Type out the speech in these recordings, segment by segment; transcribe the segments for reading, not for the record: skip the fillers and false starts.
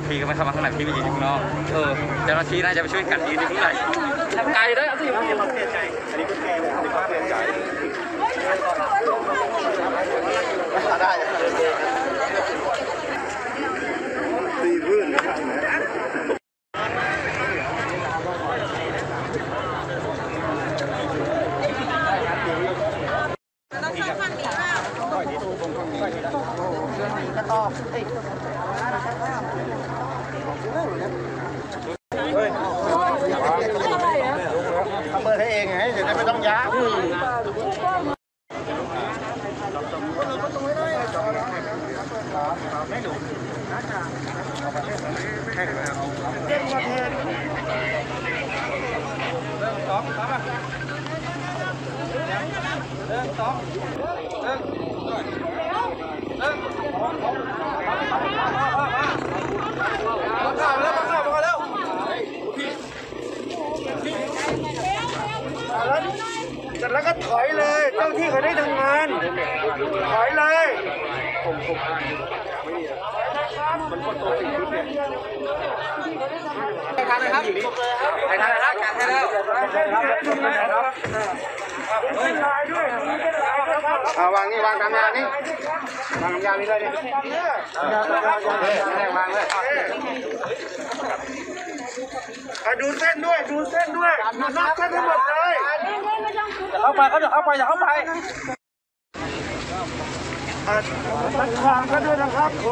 พี่ก็ไม่เข้ามาข้างในพี่ไปยืนอยู่ข้างนอกเจ้าหน้าที่น่าจะไปช่วยกันยืนอยู่ข้างในไกลได้เอาสิเราเปลี่ยนใจอันนี้ก็แก้เลยครับเปลี่ยนใจได้ตีพื้นนะครับเปิดให้เองไงเดี๋ยวไม่ต้องย้ายไม่ดูน่าจะแค่ไหนครับเรื่องประเทศเรื่องสองครับเรื่องสองเรื่องข่าวแล้วข่าวมาแล้วเสร็จแล้วก็ถอยเลยเจ้าที่เขาได้ทำงานถอยเลยมันก็ตัวสิ่งที่ไปทางไหนครับไปทางไหนครับการให้แล้ววางนี่วางกำยานนี่วางกำยานนี่เลยนี่วางเลยดูเส้นด้วยดูเส้นด้วยนับเส้นทั้งหมดเลยเข้าไปเขาจะเข้าไปอย่าเข้าไปตัดความกันด้วยนะครับขอ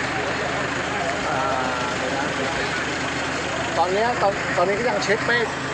ตอนนี้ก็ยังเช็คไม่